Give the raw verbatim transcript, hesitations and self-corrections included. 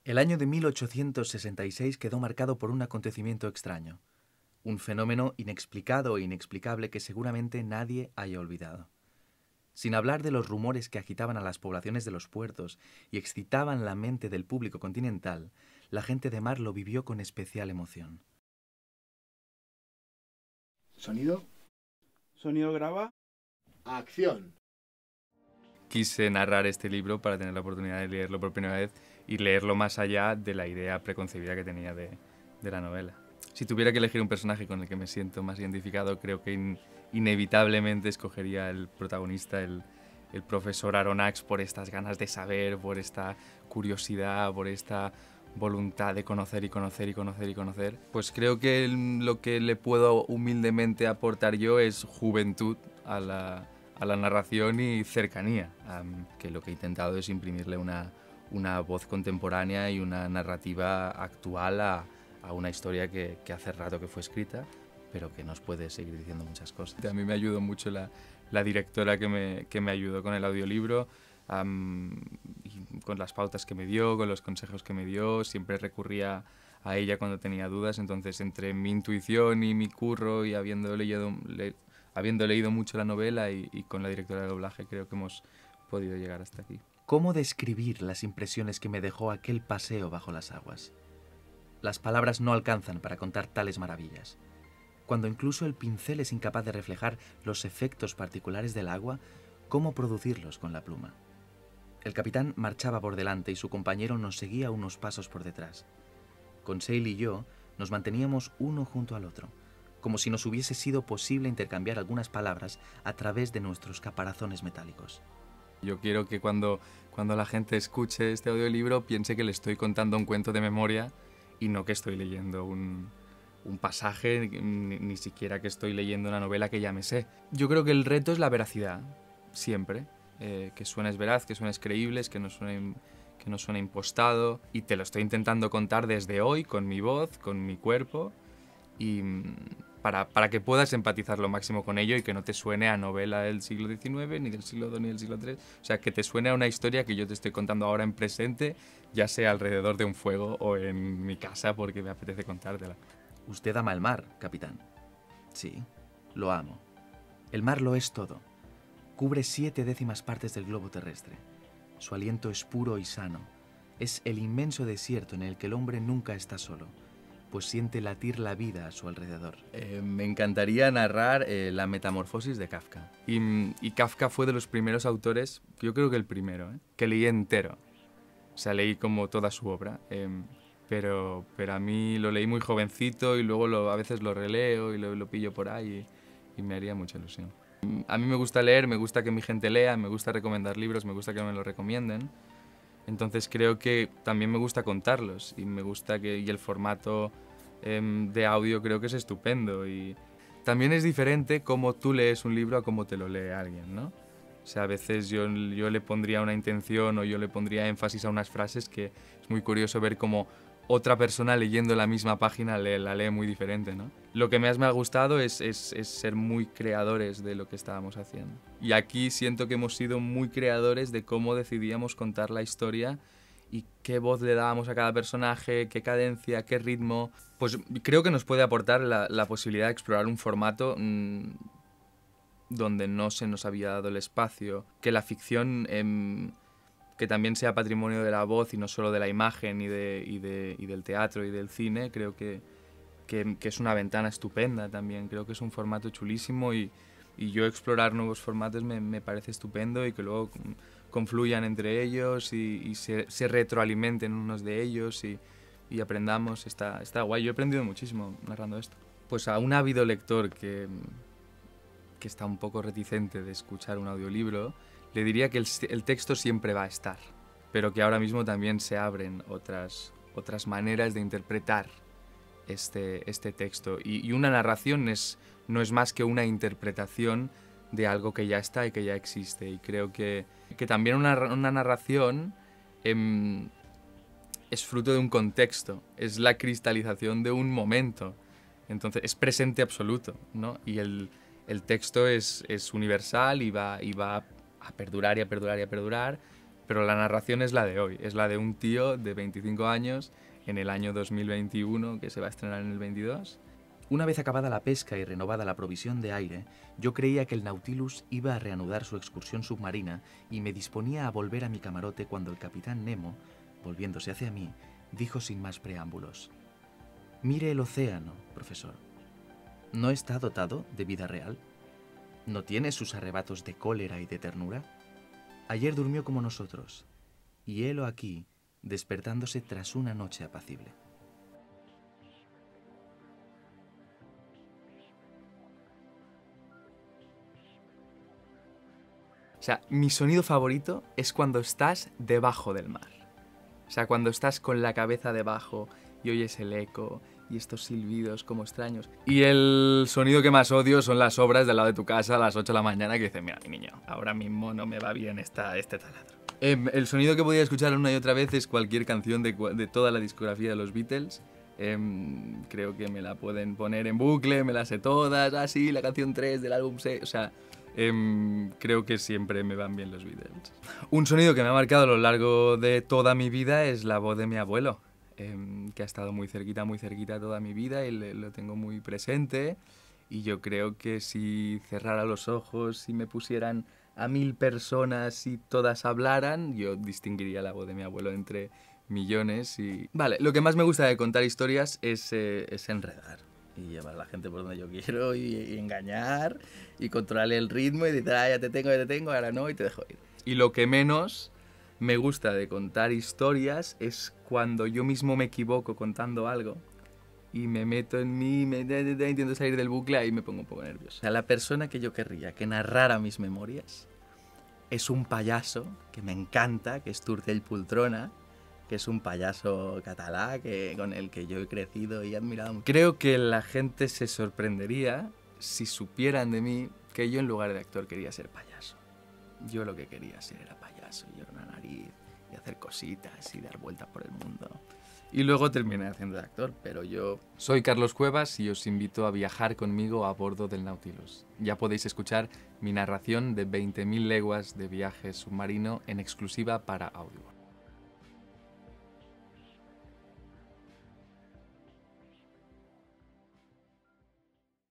El año de mil ochocientos sesenta y seis quedó marcado por un acontecimiento extraño, un fenómeno inexplicado e inexplicable que seguramente nadie haya olvidado. Sin hablar de los rumores que agitaban a las poblaciones de los puertos y excitaban la mente del público continental, la gente de mar lo vivió con especial emoción. Sonido. Sonido graba. Acción. Quise narrar este libro para tener la oportunidad de leerlo por primera vez y leerlo más allá de la idea preconcebida que tenía de, de la novela. Si tuviera que elegir un personaje con el que me siento más identificado, creo que in, inevitablemente escogería el protagonista, el, el profesor Aronnax, por estas ganas de saber, por esta curiosidad, por esta voluntad de conocer y conocer y conocer y conocer. Pues creo que el, lo que le puedo humildemente aportar yo es juventud a la, a la narración y cercanía, um, que lo que he intentado es imprimirle una, una voz contemporánea y una narrativa actual a, a una historia que, que hace rato que fue escrita, pero que nos puede seguir diciendo muchas cosas. A mí me ayudó mucho la, la directora que me, que me ayudó con el audiolibro, um, y con las pautas que me dio, con los consejos que me dio, siempre recurría a ella cuando tenía dudas, entonces entre mi intuición y mi curro y habiendo leído, le, habiendo leído mucho la novela y, y con la directora de doblaje creo que hemos podido llegar hasta aquí. ¿Cómo describir las impresiones que me dejó aquel paseo bajo las aguas? Las palabras no alcanzan para contar tales maravillas. Cuando incluso el pincel es incapaz de reflejar los efectos particulares del agua, ¿cómo producirlos con la pluma? El capitán marchaba por delante y su compañero nos seguía unos pasos por detrás. Conseil y yo nos manteníamos uno junto al otro, como si nos hubiese sido posible intercambiar algunas palabras a través de nuestros caparazones metálicos. Yo quiero que cuando, cuando la gente escuche este audiolibro piense que le estoy contando un cuento de memoria y no que estoy leyendo un, un pasaje, ni, ni siquiera que estoy leyendo una novela que ya me sé. Yo creo que el reto es la veracidad, siempre. Eh, que suenes veraz, que suenes creíbles, que no suene, que no suene impostado. Y te lo estoy intentando contar desde hoy, con mi voz, con mi cuerpo, y para, para que puedas empatizar lo máximo con ello y que no te suene a novela del siglo diecinueve, ni del siglo dos, ni del siglo tres. O sea, que te suene a una historia que yo te estoy contando ahora en presente, ya sea alrededor de un fuego o en mi casa porque me apetece contártela. Usted ama el mar, capitán. Sí, lo amo. El mar lo es todo. Cubre siete décimas partes del globo terrestre. Su aliento es puro y sano. Es el inmenso desierto en el que el hombre nunca está solo, pues siente latir la vida a su alrededor. Eh, me encantaría narrar eh, la metamorfosis de Kafka. Y, y Kafka fue de los primeros autores, yo creo que el primero, ¿eh? que leí entero. O sea, leí como toda su obra. Eh, pero, pero a mí lo leí muy jovencito y luego lo, a veces lo releo y lo, lo pillo por ahí y, y me haría mucha ilusión. A mí me gusta leer, me gusta que mi gente lea, me gusta recomendar libros, me gusta que me los recomienden. Entonces creo que también me gusta contarlos y me gusta que y el formato eh, de audio creo que es estupendo. Y también es diferente cómo tú lees un libro a cómo te lo lee alguien, ¿no? O sea, a veces yo, yo le pondría una intención o yo le pondría énfasis a unas frases que es muy curioso ver cómo otra persona leyendo la misma página le, la lee muy diferente, ¿no? Lo que más me ha gustado es, es, es ser muy creadores de lo que estábamos haciendo. Y aquí siento que hemos sido muy creadores de cómo decidíamos contar la historia y qué voz le dábamos a cada personaje, qué cadencia, qué ritmo. Pues creo que nos puede aportar la, la posibilidad de explorar un formato mmm, donde no se nos había dado el espacio, que la ficción... Eh, que también sea patrimonio de la voz y no solo de la imagen y, de, y, de, y del teatro y del cine, creo que, que, que es una ventana estupenda también. Creo que es un formato chulísimo y, y yo explorar nuevos formatos me, me parece estupendo y que luego confluyan entre ellos y, y se, se retroalimenten unos de ellos y, y aprendamos. Está, está guay. Yo he aprendido muchísimo narrando esto. Pues a un ávido lector que, que está un poco reticente de escuchar un audiolibro, le diría que el, el texto siempre va a estar, pero que ahora mismo también se abren otras, otras maneras de interpretar este, este texto. Y, y una narración es, no es más que una interpretación de algo que ya está y que ya existe. Y creo que, que también una, una narración eh, es fruto de un contexto, es la cristalización de un momento. Entonces es presente absoluto, ¿no? Y el, el texto es, es universal y va, y va a perdurar y a perdurar y a perdurar, pero la narración es la de hoy, es la de un tío de veinticinco años en el año dos mil veintiuno, que se va a estrenar en el veintidós. Una vez acabada la pesca y renovada la provisión de aire, yo creía que el Nautilus iba a reanudar su excursión submarina y me disponía a volver a mi camarote cuando el capitán Nemo, volviéndose hacia mí, dijo sin más preámbulos: «Mire el océano, profesor. ¿No está dotado de vida real? ¿No tiene sus arrebatos de cólera y de ternura? Ayer durmió como nosotros, y helo aquí, despertándose tras una noche apacible». O sea, mi sonido favorito es cuando estás debajo del mar. O sea, cuando estás con la cabeza debajo y oyes el eco y estos silbidos como extraños. Y el sonido que más odio son las obras del lado de tu casa a las ocho de la mañana que dicen: mira, mi niño, ahora mismo no me va bien esta, este taladro. Eh, el sonido que podía escuchar una y otra vez es cualquier canción de, de toda la discografía de los Beatles. Eh, creo que me la pueden poner en bucle, me las sé todas, así, ah, la canción tres del álbum seis, o sea... Eh, creo que siempre me van bien los Beatles. Un sonido que me ha marcado a lo largo de toda mi vida es la voz de mi abuelo, eh, que ha estado muy cerquita, muy cerquita toda mi vida y le, lo tengo muy presente. Y yo creo que si cerrara los ojos, si me pusieran a mil personas y todas hablaran, yo distinguiría la voz de mi abuelo entre millones. Y... Vale, lo que más me gusta de contar historias es, eh, es enredar. Y llevar a la gente por donde yo quiero y, y engañar y controlarle el ritmo y decir: ah, ya te tengo, ya te tengo, ahora no, y te dejo ir. Y lo que menos me gusta de contar historias es cuando yo mismo me equivoco contando algo y me meto en mí, me, intento salir del bucle y me pongo un poco nervioso. O sea, la persona que yo querría que narrara mis memorias es un payaso que me encanta, que es Turtell Poltrona, que es un payaso catalá que, con el que yo he crecido y he admirado mucho. Creo que la gente se sorprendería si supieran de mí que yo en lugar de actor quería ser payaso. Yo lo que quería ser era payaso, y era una nariz y hacer cositas y dar vueltas por el mundo. Y luego terminé haciendo de actor, pero yo... Soy Carlos Cuevas y os invito a viajar conmigo a bordo del Nautilus. Ya podéis escuchar mi narración de veinte mil leguas de viaje submarino en exclusiva para Audible.